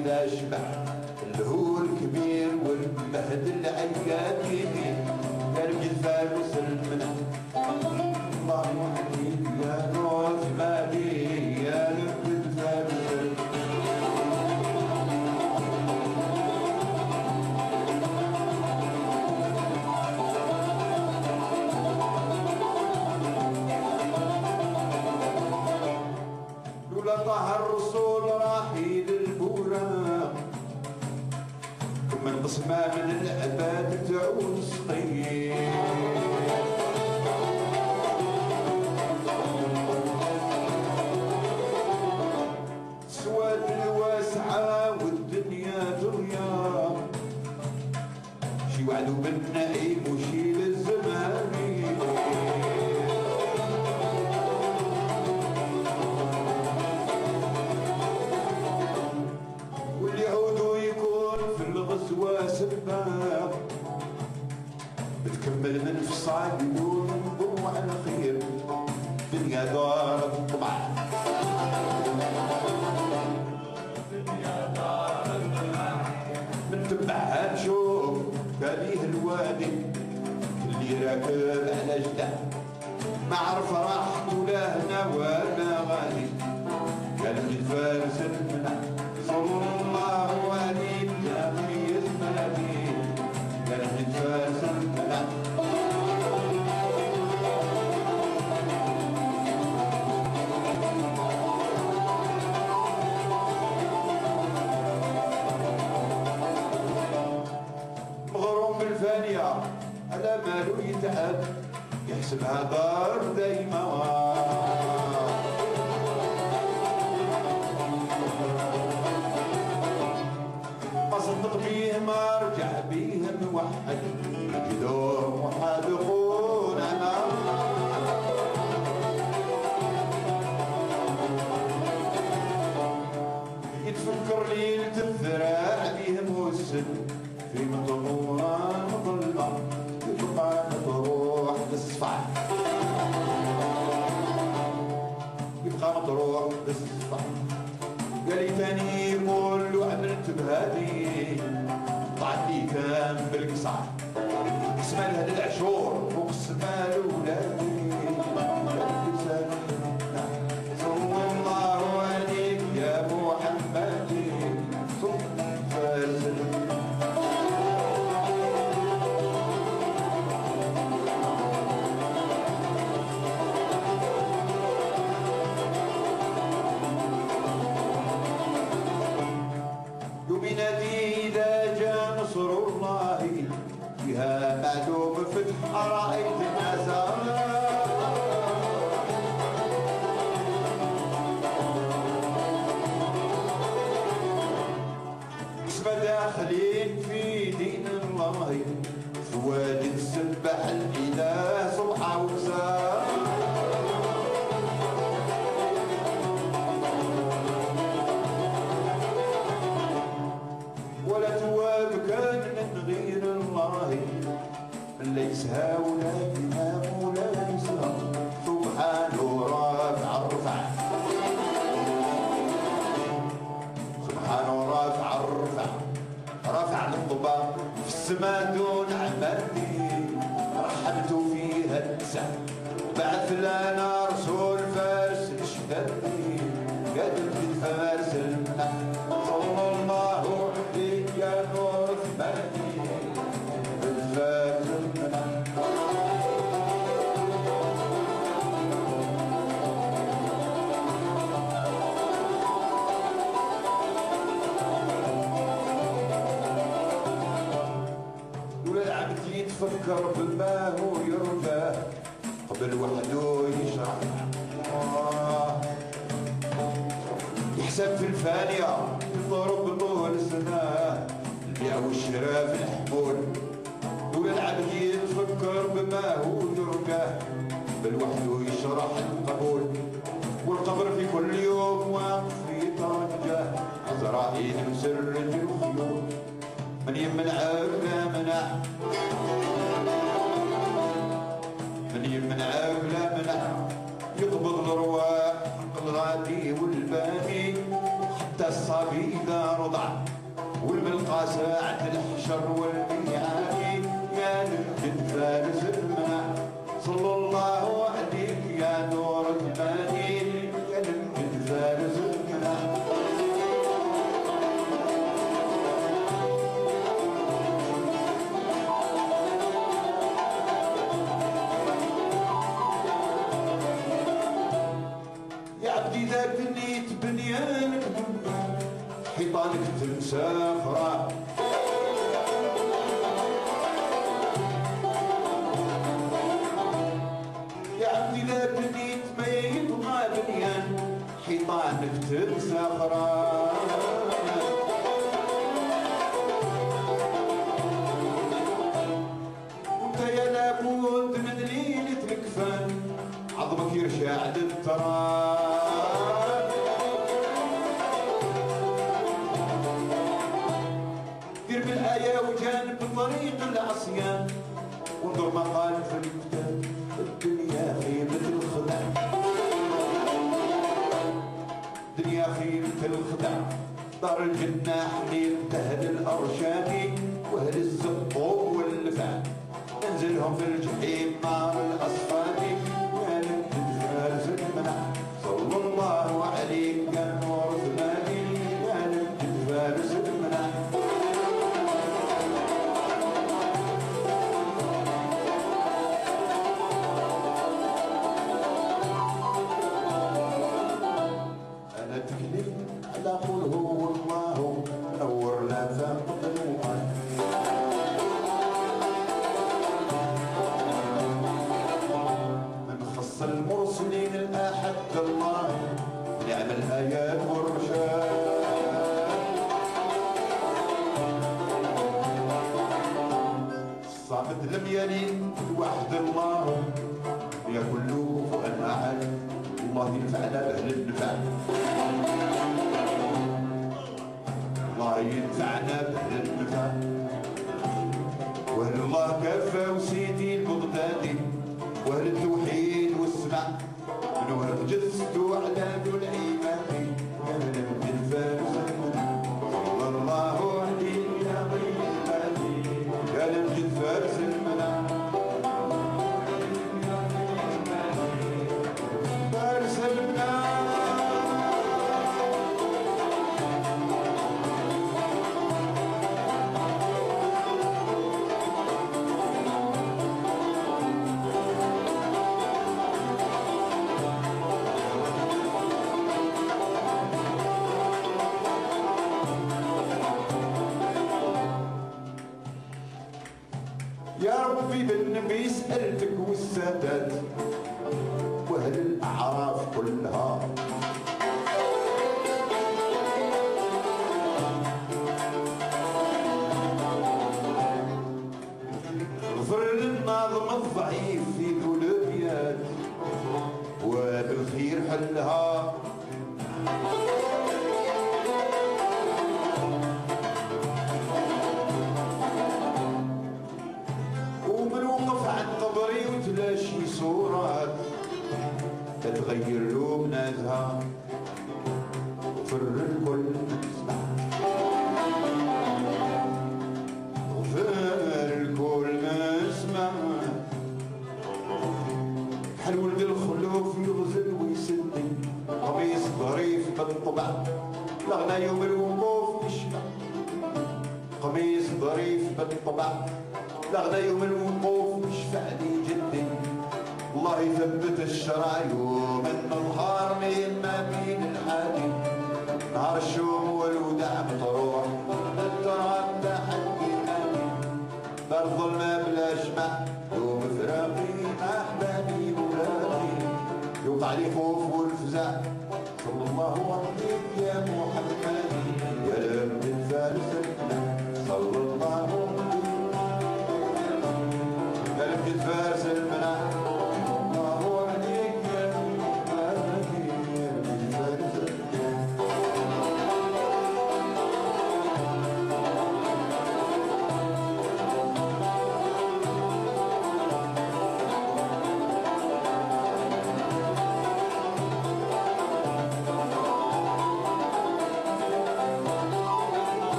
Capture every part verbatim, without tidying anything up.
إذا شبع الهول كبير والمهد العياد كبير قلبي الفارس المنى الله يحييك يا نور مالي يا رب الفارس لولا طه الرسول راحي للبوراق من قسمة من العباد تعود صغير سواد الواسعة والدنيا دنيا شي وعدو بالنعيم وشي للزمان واللي عودو يكون في الغزوة سباق بتكمل من فصاد يقول نضو على خير دنيا دار الطبع دنيا دار الطبع من تبعها نشوف تاليه الوادي اللي راكب على جدع ما عرف راحت ولا هنا ولا غادي قلبي الفارس المنع صلى الله عليك يا في اسمك قلبي الفارس المنع مغروم بالفانية على مالو يتعب يحسبها دار دايما ما صدق بيه ما رجع بيه موحد جدور محادقون انا يتفكر ليلة الذراع بيه موسد في مطمورة مظلمة يبقى مطروح بالصفع يبقى مطروح بالصفع قالي تاني يقول له عملت بهادي طلعت لي كام بالقصع قسمة لهاد العشور وقسمة لولادي صلى الله عليك يا محمد بنادي إذا جاء نصر الله فيها معلوم فتح رأيت المزار اسمى داخلين في دين الله في وادي سبح الإله صبح وزار ولا تواب كان من غير الله من ليس هاولا بنا ولا يسرى سبحانه رافع الرفع سبحانه رافع الرفع رفع الطباق في السماء دون عمدي رحمت فيها النساء بعث لنا رسول فارس اشتدي قدم في فارس المنى صلى الله عليك يا نور ثماني بالفارس المنى لولا العبد يتفكر بما هو يرضاه قبل وحده يشرح يحسب في الفانية يضرب طول السنة البيع والشراء في الحمول لولا العبد يتفكر بما هو يرقاه بل وحده يشرح القبول والقبر في كل يوم واقف في طرجه عزرائيل مسرج الخيول من يمنعك لا منع من يمنعك لا منع يقبض الارواح الغادي والباني حتى الصبي إذا رضع والملقى ساعة الحشر والميعاد يا نمجد فارس المنع صلى الله عليك يا نور المدين يا نمجد فارس المنع. يا عبدي إذا بنيت بنيانك حيطانك تنسى خراب يا عبدي إذا بنيت ما يبغى بنيان حيطانك تنسى خراب وانت يا لابد من ليلة الكفان عظمك يرشع للتراب دير بالآية وجانب طريق العصيان وانظر ما قال في الكتاب الدنيا خيمة الخدع الدنيا خيمة الخدع دار الجنة حميم أهل الأرشاد وأهل الزقوم واللفع انزلهم في الجحيم نار الأصفاد يا نمجد فارس المنع صلى الله عليك يا نور زماني يا نمجد فارس المنع. أنا تكلم على قل هو الله نور لا فاق المقال المرسلين الأحد الله نعم الآيات والرشاد الصامد لم يلد وحد الله يكن له كفوا أحد الله ينفعنا بأهل النفع الله ينفعنا بأهل النفع وأهل الله كفى وسيدي البغدادي وأهل التوحيد والسمع من وهب جسد على ذو العباد يا نمجد فارس المنع صلى الله عليك يا ضيف البادي يا نمجد فارس المنع فارس المنع. يا ربي بالنبي سألتك والسادات وأهل الأعراف كلها اغفر للناظم الضعيف في ذو الأبيات وبالخير حلها وتلاشي صورات تتغير له بناتها وفر الكل تسمع وفر الكل مسمع حل ولد الخلوف يغزل ويسدي قميص ظريف بالطبع لغنى يوم الوقوف يشبع قميص ظريف بالطبع لغنى يوم الوقوف يشفع لي جدي الله يثبت الشرع يوم النهار من ما بين الحادي نهار الشوم والوداع مطروح التراب لحد ينادي دار الظلمة بلا جمع يوم فراقي مع احبابي ولادي يوقع لي خوف والفزع صلى الله عليك يا محمد يا لب الفارس صلى الله عليك يا لب الفارس المنع الله عليك يا محمد يا لب الفارس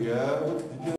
يا